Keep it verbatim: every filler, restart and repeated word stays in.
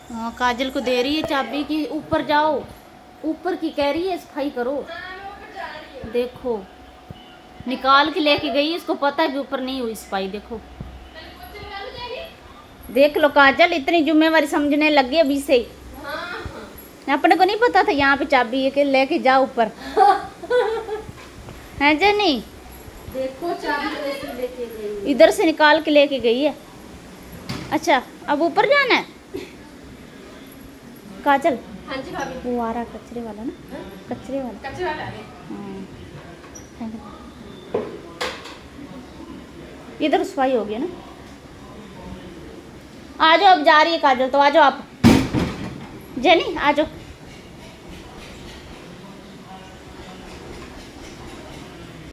हाँ काजल को दे रही है चाबी की, ऊपर जाओ, ऊपर की कह रही है सफाई करो। देखो निकाल के लेके गई, इसको पता है कि ऊपर नहीं हुई सफाई। देखो देख लो काजल इतनी जिम्मेवारी समझने लग गई अभी से। अपने को नहीं पता था यहाँ पे चाबी है कि लेके जाओ ऊपर। है जनी देखो चाबी कैसे लेके गई, इधर से निकाल के लेके गई है। अच्छा अब ऊपर जाना है काजल। हाँ जी भाभी। वो आ रहा कचरे वाला ना, कचरे वाला कच्चे वाला है। हाँ इधर सफाई हो गया ना। आ जाओ अब जा रही है काजल तो आ जाओ आप। जेनी आ जाओ।